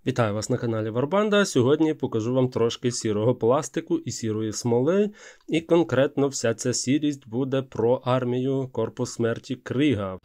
Вітаю вас на каналі Варбанда. Сьогодні покажу вам трошки сірого пластику і сірої смоли. І конкретно вся ця сірість буде про армію Корпус смерті Кріга.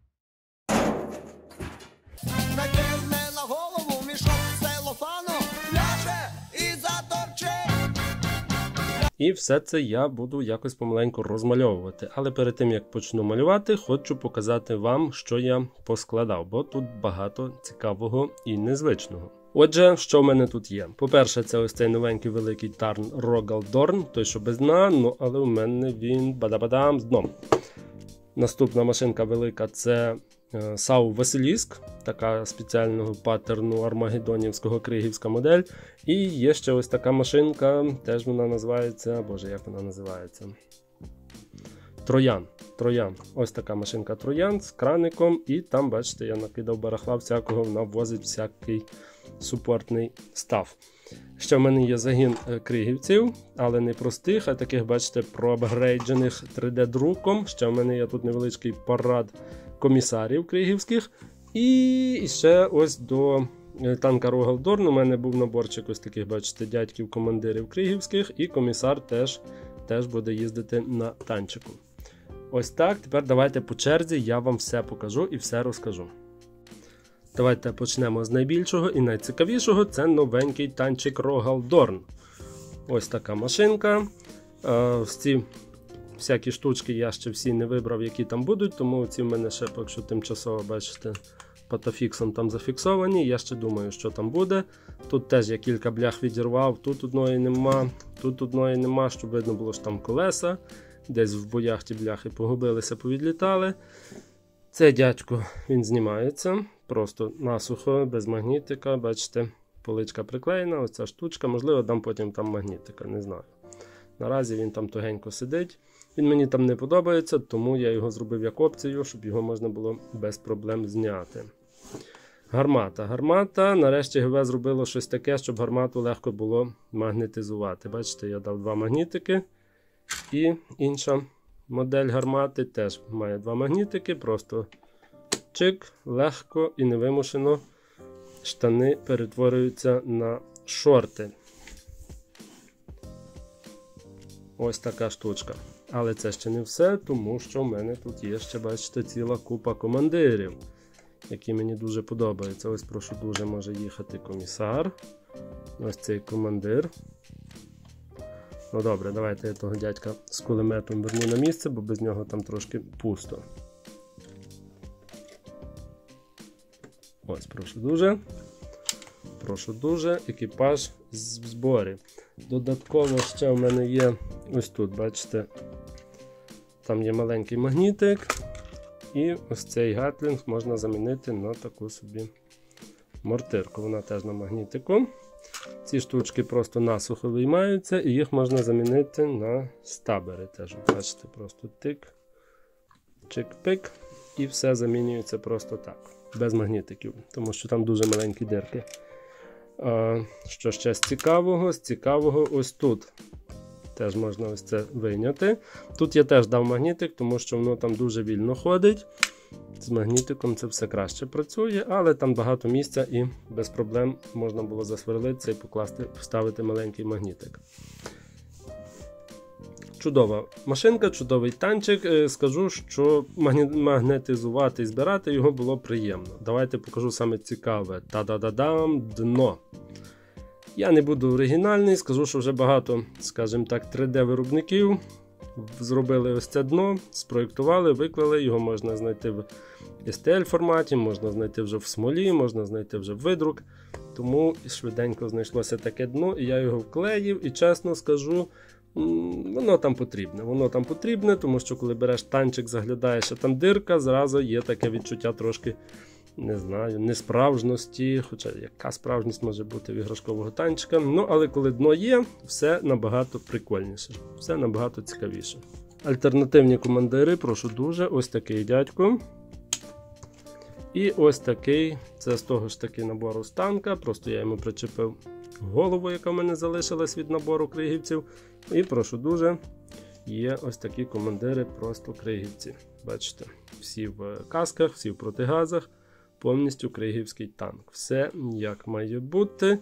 Накине на голову мішок з целофану, ляже і заторче. І все це я буду якось помаленьку розмальовувати. Але перед тим як почну малювати, хочу показати вам, що я поскладав, бо тут багато цікавого і незвичного. Отже, що в мене тут є? По-перше, це ось цей новенький великий Тарн Рогалдорн, той, що без дна, але у мене він бадабадам з дном. Наступна машинка велика – це САУ Василіск, така спеціального паттерну армагеддонівського кригівська модель. І є ще ось така машинка, теж вона називається, боже, як вона називається? Троян. Ось така машинка Троян з краником, і там, бачите, я накидав барахла всякого, вона возить всякий супортний став. Ще в мене є загін кригівців, але не простих, а таких, бачите, проапгрейджених 3D-друком. Ще в мене є тут невеличкий парад комісарів кригівських. І ще ось до танка Рогалдорн у мене був наборчик ось таких, бачите, дядьків-командирів кригівських, і комісар теж буде їздити на танчику. Ось так, тепер давайте по черзі, я вам все покажу і все розкажу. Давайте почнемо з найбільшого і найцікавішого, це новенький танчик Рогалдорн. Ось така машинка. Ці всякі штучки я ще всі не вибрав, які там будуть, тому ці в мене ще поки що тимчасово, бачите, патофіксом там зафіксовані. Я ще думаю, що там буде. Тут теж я кілька блях відірвав, тут одної нема, щоб видно було, що там колеса. Десь в боях ті бляхи погубилися, повідлітали. Цей дядько, він знімається, просто насухо, без магнітика, бачите, поличка приклеєна, оця штучка, можливо, дам потім там магнітика, не знаю. Наразі він там тугенько сидить, він мені там не подобається, тому я його зробив як опцію, щоб його можна було без проблем зняти. Гармата, нарешті ГВ зробило щось таке, щоб гармату легко було магнетизувати. Бачите, я дав два магнітики, і інша модель гармати теж має два магнітики, просто чик, легко і невимушено штани перетворюються на шорти. Ось така штучка. Але це ще не все, тому що в мене тут є ще, бачите, ціла купа командирів, які мені дуже подобаються. Ось, прошу дуже, може їхати комісар. Ось цей командир. Ну добре, давайте я того дядька з кулеметом верну на місце, бо без нього там трошки пусто. Ось, прошу дуже, екіпаж в зборі. Додатково ще в мене є ось тут, бачите, там є маленький магнітик. І ось цей гатлінг можна замінити на таку собі мортирку. Вона теж на магнітику. Ці штучки просто насухо виймаються, і їх можна замінити на стабери. Теж, бачите, просто тик, чик-пик, і все замінюється просто так, без магнітиків, тому що там дуже маленькі дирки. Що ще з цікавого? З цікавого ось тут. Теж можна ось це вийняти. Тут я теж дав магнітик, тому що воно там дуже вільно ходить. З магнітиком це все краще працює, але там багато місця і без проблем можна було засверлитися і вставити маленький магнітик. Чудова машинка, чудовий танчик. Скажу, що магнетизувати і збирати його було приємно. Давайте покажу саме цікаве. Та-да-да-дам, дно. Я не буду оригінальний, скажу, що вже багато, скажімо так, 3D-виробників зробили ось це дно, спроєктували, виклали, його можна знайти в STL форматі, можна знайти вже в смолі, можна знайти вже в видрук. Тому швиденько знайшлося таке дно, і я його вклеїв, і чесно скажу, воно там потрібне, тому що коли береш танчик, заглядаєш, а там дирка, зразу є таке відчуття трошки, не знаю, несправжності, хоча яка справжність може бути в іграшкового танчика. Ну, але коли дно є, все набагато прикольніше, все набагато цікавіше. Альтернативні командири, прошу дуже, ось такий дядько. І ось такий, це з того ж таки набору з танка, просто я йому причепив голову, яка в мене залишилась від набору кригівців. І прошу дуже, є ось такі командири, просто кригівці. Бачите, всі в касках, всі в протигазах. повністю кригівський танк. Все як має бути.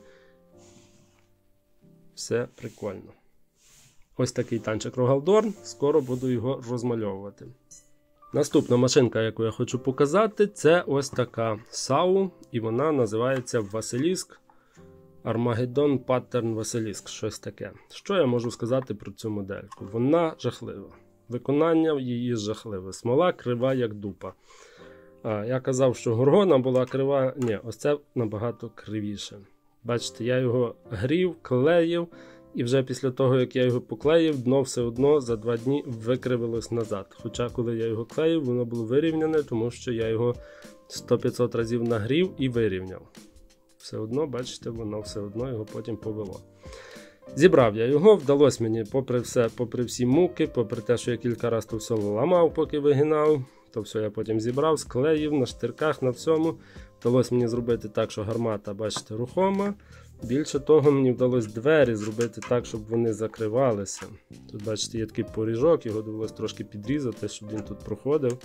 Все прикольно. Ось такий танчик Рогалдорн. Скоро буду його розмальовувати. Наступна машинка, яку я хочу показати, це ось така САУ. І вона називається Василіск. Armageddon Pattern Василіск. Щось таке. Що я можу сказати про цю модельку? Вона жахлива. Виконання її жахливе. Смола крива, як дупа. Я казав, що горгона була крива. Ні, ось це набагато кривіше. Бачите, я його грів, клеїв. І вже після того, як я його поклеїв, дно все одно за 2 дні викривилось назад. Хоча, коли я його клеїв, воно було вирівняне, тому що я його 100-500 разів нагрів і вирівняв. Все одно, бачите, воно все одно його потім повело. Зібрав я його, вдалося мені, попри всі муки, попри те, що я кілька разів то все ламав, поки вигинав, то все я потім зібрав, склеїв на штирках, на всьому. Вдалося мені зробити так, що гармата, бачите, рухома. Більше того, мені вдалося двері зробити так, щоб вони закривалися. Тут, бачите, є такий поріжок, його довелося трошки підрізати, щоб він тут проходив.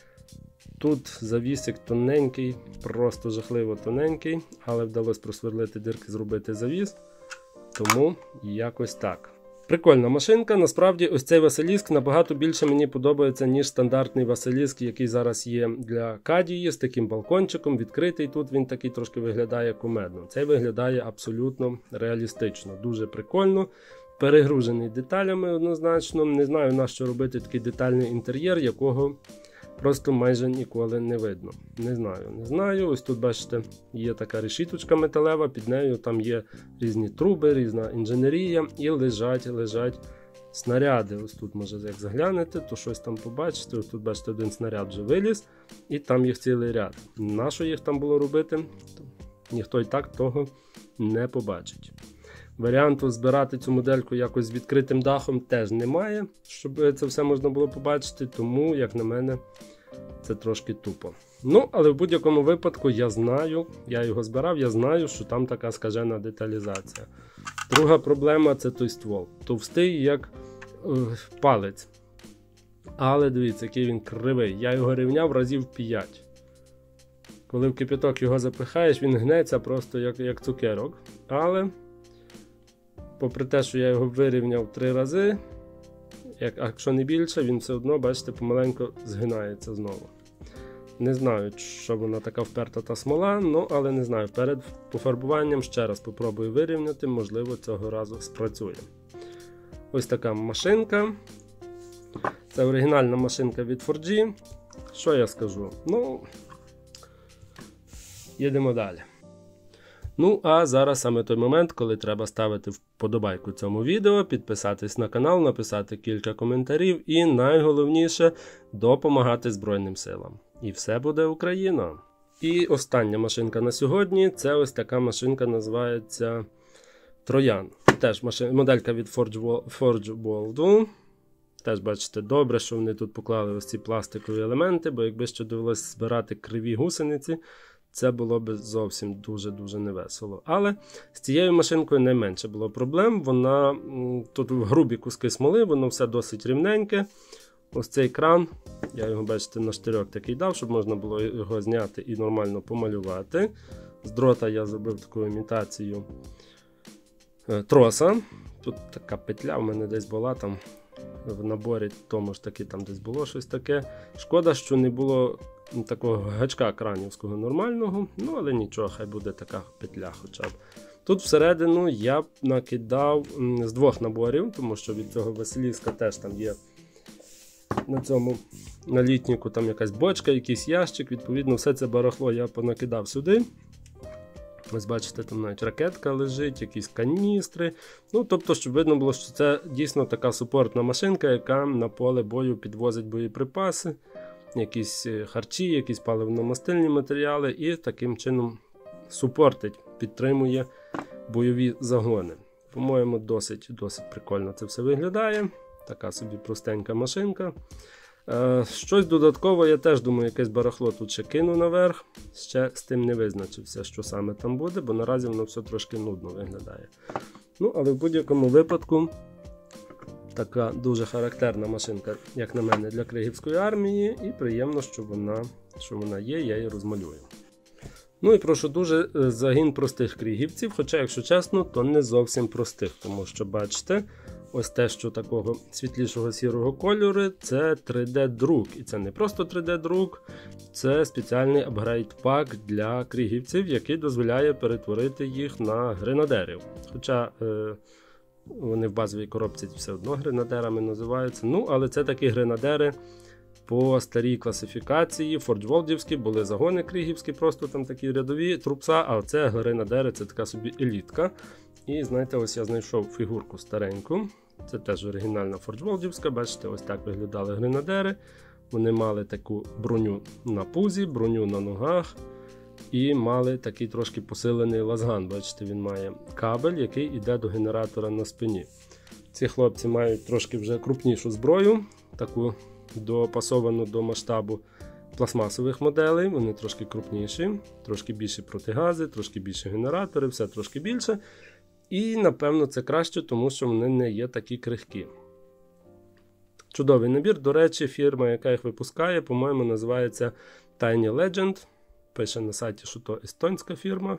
Тут завісик тоненький, просто жахливо тоненький, але вдалося просверлити дирки, зробити завіс. Тому якось так. Прикольна машинка. Насправді ось цей Василіск набагато більше мені подобається, ніж стандартний Василіск, який зараз є для Кадії, з таким балкончиком, відкритий. Тут він такий трошки виглядає кумедно. Цей виглядає абсолютно реалістично, дуже прикольно. Перегружений деталями однозначно. Не знаю, на що робити такий детальний інтер'єр, якого просто майже ніколи не видно. Не знаю. Ось тут, бачите, є така решіточка металева, під нею там є різні труби, різна інженерія і лежать снаряди. Ось тут, може, як заглянете, то щось там побачите. Ось тут, бачите, один снаряд вже виліз, і там їх цілий ряд. На що їх там було робити, ніхто і так того не побачить. Варіанту збирати цю модельку якось з відкритим дахом теж немає, щоб це все можна було побачити, тому, як на мене, це трошки тупо. Ну, але в будь-якому випадку я знаю, я його збирав, я знаю, що там така скажена деталізація. Друга проблема – це той ствол. Товстий, як палець. Але дивіться, який він кривий. Я його рівняв разів 5. Коли в кипяток його запихаєш, він гнеться просто як цукерок. Але попри те, що я його вирівняв 3 рази, якщо не більше, він все одно, бачите, помаленьку згинається знову. Не знаю, що вона така вперта та смола, але не знаю, перед пофарбуванням ще раз попробую вирівняти, можливо, цього разу спрацює. Ось така машинка. Це оригінальна машинка від 4G. Що я скажу? Їдемо далі. А зараз саме той момент, коли треба ставити вподобайку цьому відео, підписатись на канал, написати кілька коментарів і найголовніше – допомагати Збройним силам. І все буде Україна! І остання машинка на сьогодні – це ось така машинка, називається Троян. Теж моделька від Forge World. Теж бачите, добре, що вони тут поклали ось ці пластикові елементи, бо якби ще довелося збирати криві гусениці, це було б зовсім дуже-дуже невесело. Але з цією машинкою найменше було проблем. Тут грубі куски смоли, воно все досить рівненьке. Ось цей кран, я його, бачите, на штирьок такий дав, щоб можна було його зняти і нормально помалювати. З дрота я зробив таку імітацію троса. Тут така петля в мене десь була там в наборі, тому ж таки там десь було щось таке. Шкода, що не було такого гачка кранівського нормального, але нічого, хай буде така петля хоча б. Тут всередину я накидав з 2 наборів, тому що від цього Василіска теж там є на цьому налітнику там якась бочка, якийсь ящик, відповідно все це барахло я понакидав сюди. Ось бачите, там навіть ракетка лежить, якісь каністри. Тобто, щоб видно було, що це дійсно така супортна машинка, яка на поле бою підвозить боєприпаси, якісь харчі, якісь паливно-мастильні матеріали і таким чином супортить, підтримує бойові загони. По-моєму, досить прикольно це все виглядає. Така собі простенька машинка. Щось додатково, я теж думаю, якесь барахло тут ще кину наверх. Ще з тим не визначився, що саме там буде, бо наразі воно все трошки нудно виглядає. Але в будь-якому випадку така дуже характерна машинка, як на мене, для Кригівської армії. І приємно, що вона є, я її розмалюю. Ну і прошу дуже, загін простих крігівців, хоча, якщо чесно, то не зовсім простих, тому що, бачите, ось те, що такого світлішого сірого кольору, це 3D-друк. І це не просто 3D-друк, це спеціальний апгрейд-пак для крігівців, який дозволяє перетворити їх на гренадерів. Хоча вони в базовій коробці все одно гренадерами називаються. Ну, але це такі гренадери по старій класифікації, форджволдівські, були загони крігівські, просто там такі рядові трупса, а це гренадери, це така собі елітка. І знаєте, ось я знайшов фігурку стареньку, це теж оригінальна форджволдівська, бачите, ось так виглядали гренадери. Вони мали таку броню на пузі, броню на ногах і мали такий трошки посилений лазган, бачите, він має кабель, який йде до генератора на спині. Ці хлопці мають трошки вже крупнішу зброю, таку допасовану до масштабу пластмасових моделей, вони трошки крупніші, трошки більші протигази, трошки більше генератори, все трошки більше. І, напевно, це краще, тому що вони не є такі крихкі. Чудовий набір. До речі, фірма, яка їх випускає, по-моєму, називається Tiny Legend. Пише на сайті, що то естонська фірма.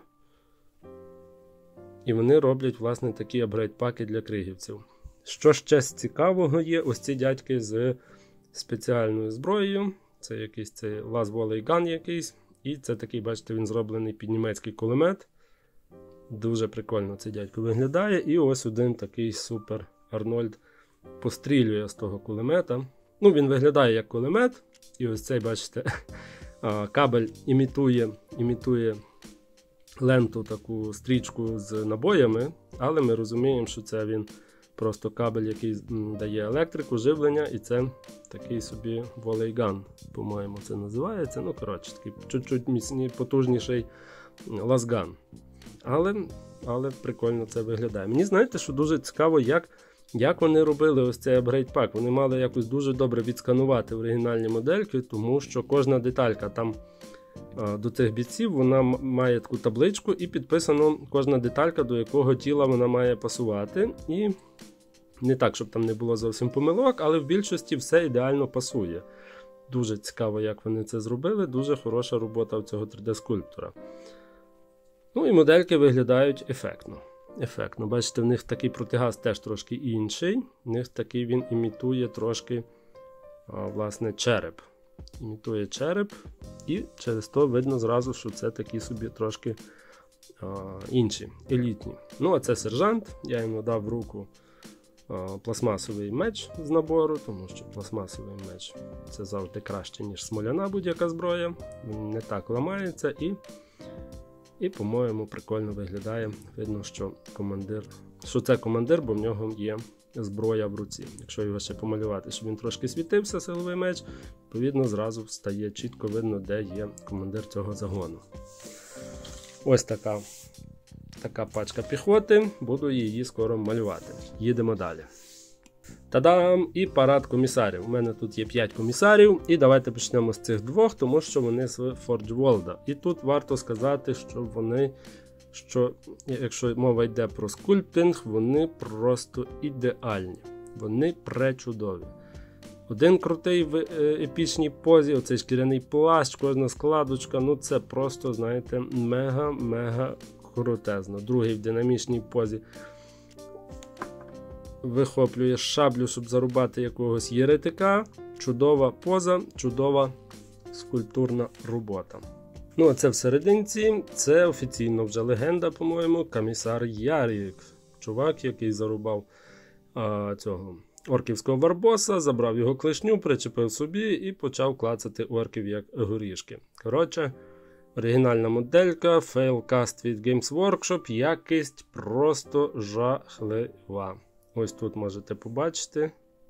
І вони роблять, власне, такі апгрейд-паки для кригівців. Що ще з цікавого є, ось ці дядьки з спеціальною зброєю. Це якийсь цей Las Volley Gun якийсь. І це такий, бачите, він зроблений під німецький кулемет. Дуже прикольно цей дядько виглядає. І ось один такий супер Арнольд пострілює з того кулемета. Ну, він виглядає як кулемет. І ось цей, бачите, кабель імітує ленту, таку стрічку з набоями. Але ми розуміємо, що це він просто кабель, який дає електрику, живлення. І це такий собі Volley Gun, по-моєму, це називається. Ну, коротше, такий чуть-чуть міцніший, потужніший лазган. Але прикольно це виглядає. Мені, знаєте, що дуже цікаво, як вони робили ось цей апгрейд-пак. Вони мали якось дуже добре відсканувати оригінальні модельки, тому що кожна деталька там до цих бійців, вона має таку табличку і підписано кожна деталька, до якого тіла вона має пасувати. І не так, щоб там не було зовсім помилок, але в більшості все ідеально пасує. Дуже цікаво, як вони це зробили. Дуже хороша робота у цього 3D-скульптора. Ну і модельки виглядають ефектно. Бачите, в них такий протигаз теж трошки інший. В них такий він імітує трошки, власне, череп. Імітує череп. І через то видно зразу, що це такі собі трошки інші, елітні. Ну, а це сержант. Я йому дав в руку пластмасовий меч з набору, тому що пластмасовий меч це завжди краще, ніж смоляна будь-яка зброя. Він не так ламається і, по-моєму, прикольно виглядає. Видно, що це командир, бо в нього є зброя в руці. Якщо його ще помалювати, щоб він трошки світився, силовий меч, відповідно, зразу стає чітко видно, де є командир цього загону. Ось така пачка піхоти. Буду її скоро малювати. Їдемо далі. Та-дам! І парад комісарів. У мене тут є 5 комісарів. І давайте почнемо з цих двох, тому що вони з Форджволда. І тут варто сказати, що якщо мова йде про скульптинг, вони просто ідеальні. Вони пречудові. Один крутий в епічній позі, оцей шкіряний плащ, кожна складочка, ну це просто, знаєте, мега крутезно. Другий в динамічній позі вихоплює шаблю, щоб зарубати якогось єретика. Чудова поза, чудова скульптурна робота. Ну, а це всерединці, це офіційно вже легенда, по-моєму, комісар Ярік. Чувак, який зарубав цього орківського варбоса, забрав його клешню, причепив собі і почав клацати орків як горішки. Коротше, оригінальна моделька, фейлкаст від Games Workshop, якість просто жахлива. Ось тут можете побачити,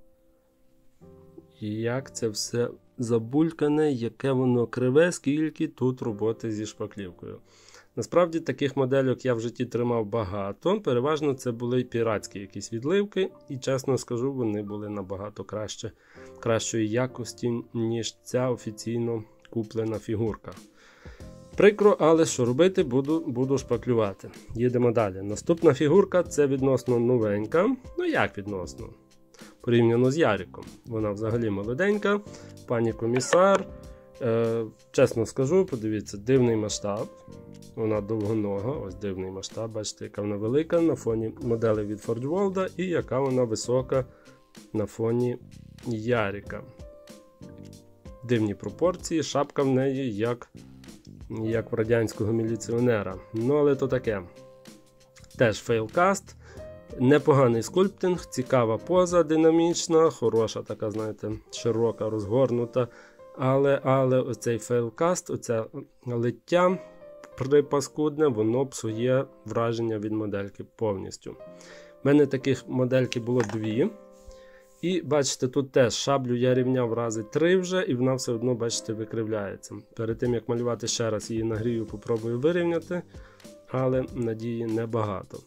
як це все забулькане, яке воно криве, скільки тут роботи зі шпаклівкою. Насправді, таких модельок я в житті тримав багато. Переважно це були піратські якісь відливки. І, чесно скажу, вони були набагато кращої якості, ніж ця офіційно куплена фігурка. Прикро, але що робити, буду шпаклювати. Їдемо далі. Наступна фігурка – це відносно новенька. Ну як відносно? Порівняно з Яриком. Вона взагалі молоденька. Пані комісар. Чесно скажу, подивіться, дивний масштаб. Вона довгонога, ось дивний масштаб, бачите, яка вона велика на фоні моделей від Forge World і яка вона висока на фоні Ярика. Дивні пропорції, шапка в неї як в радянського міліціонера. Ну, але то таке. Теж фейлкаст, непоганий скульптинг, цікава поза, динамічна, хороша така, знаєте, широка, розгорнута. Але оцей фейлкаст, оце лиття припаскудне, воно псує враження від модельки повністю. У мене таких модельки було 2. І бачите, тут теж шаблю я рівняв рази 3 вже, і вона все одно, бачите, викривляється. Перед тим, як малювати ще раз її нагрію, попробую вирівняти, але надії небагато.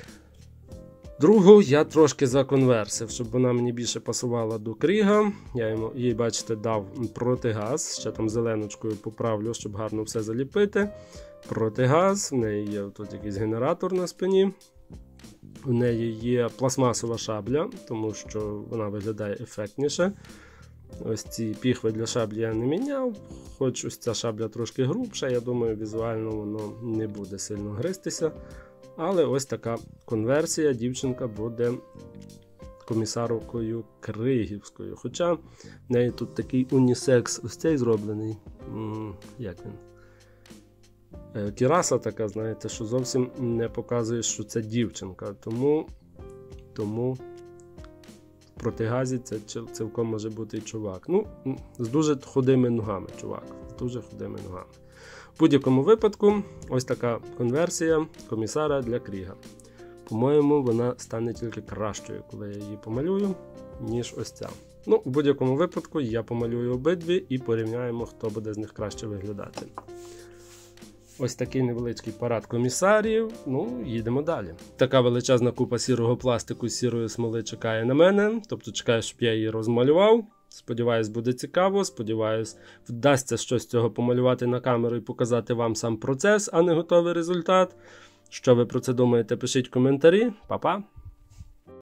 Другу я трошки законверсив, щоб вона мені більше пасувала до Кріга. Я їй, бачите, дав протигаз, ще там зеленочкою поправлю, щоб гарно все заліпити. Протигаз, в неї є тут якийсь генератор на спині. У неї є пластмасова шабля, тому що вона виглядає ефектніше. Ось ці піхви для шаблі я не міняв, хоч ось ця шабля трошки грубша, я думаю, візуально воно не буде сильно гристися. Але ось така конверсія, дівчинка буде комісаркою Кригівською. Хоча в неї тут такий унісекс, ось цей зроблений, як він? Кіраса така, знаєте, що зовсім не показує, що це дівчинка. Тому в протигазі це цілком може бути і чувак. Ну, з дуже худими ногами, чувак. З дуже худими ногами. В будь-якому випадку, ось така конверсія комісара для Кріга. По-моєму, вона стане тільки кращою, коли я її помалюю, ніж ось ця. Ну, в будь-якому випадку я помалюю обидві і порівняємо, хто буде з них краще виглядати. Ось такий невеличкий парад комісарів. Ну, їдемо далі. Така величезна купа сірого пластику з сірої смоли чекає на мене. Тобто чекаю, щоб я її розмалював. Сподіваюсь, буде цікаво. Сподіваюсь, вдасться щось з цього помалювати на камеру і показати вам сам процес, а не готовий результат. Що ви про це думаєте, пишіть коментарі. Па-па!